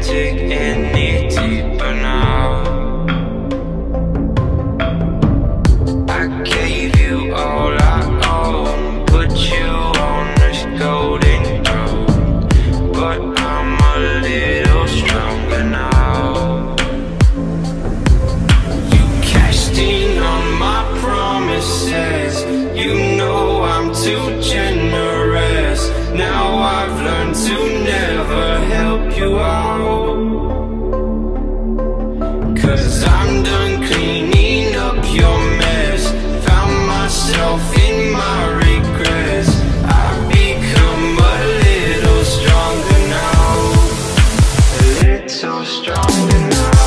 dig any deeper now. I gave you all I own, put you on this golden road, but I'm a little stronger now. You cashed in on my promises, you know I'm too generous. Now I've learned to never help you out, 'cause I'm done cleaning up your mess. Found myself in my regrets. I've become a little stronger now, a little stronger now.